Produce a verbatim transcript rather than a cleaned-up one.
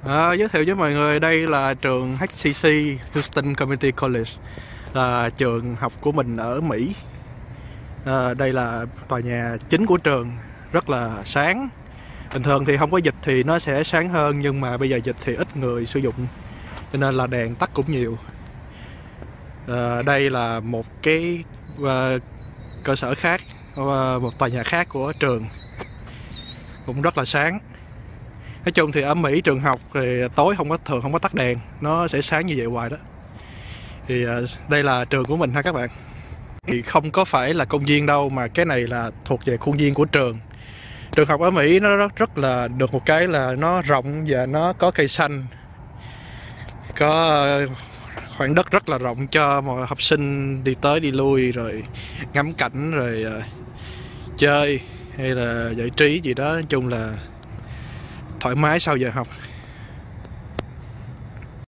À, giới thiệu với mọi người, đây là trường hát xê xê Houston Community College, là trường học của mình ở Mỹ. À, đây là tòa nhà chính của trường, rất là sáng. Bình thường thì không có dịch thì nó sẽ sáng hơn, nhưng mà bây giờ dịch thì ít người sử dụng, cho nên là đèn tắt cũng nhiều. À, đây là một cái uh, cơ sở khác, uh, một tòa nhà khác của trường, cũng rất là sáng. Nói chung thì ở Mỹ trường học thì tối không có thường không có tắt đèn, nó sẽ sáng như vậy hoài đó. Thì uh, đây là trường của mình ha các bạn. Thì không có phải là công viên đâu, mà cái này là thuộc về khuôn viên của trường. Trường học ở Mỹ nó rất, rất là được một cái là nó rộng và nó có cây xanh, có khoảng đất rất là rộng cho mọi học sinh đi tới đi lui, rồi ngắm cảnh, rồi uh, chơi hay là giải trí gì đó. Nói chung là thoải mái sau giờ học.